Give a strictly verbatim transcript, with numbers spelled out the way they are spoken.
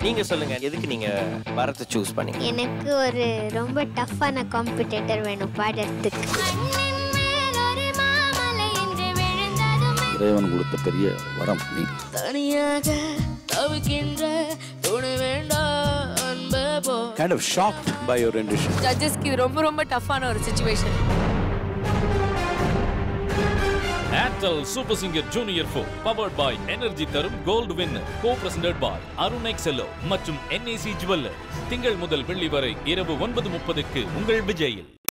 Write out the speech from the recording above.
நீங்க சொல்லுங்க, எதுக்கு நீங்க பரத்தை சூஸ் பண்ணீங்க? எனக்கு ஒரு ரொம்ப டஃப்பான காம்படிட்டர் வேணும் பாடுறதுக்கு. இறைவன் கொடுத்த பெரிய வரம் நீ. தனியாக தவிக்கின்ற துணை வேண்டாம் அன்பே போ. Kind of shocked by your rendition. ஜட்ஜஸ்க்கு இது ரொம்ப ரொம்ப டஃப்பான ஒரு situation. Airtel Super Singer Junior four powered by Energy தரும் Gold Winner co-presented by Arun Excello மற்றும் N A C Jewelers. திங்கள் முதல் வெள்ளி வரை இரவு ஒன்பது முப்பதுக்கு உங்கள் விஜயில்.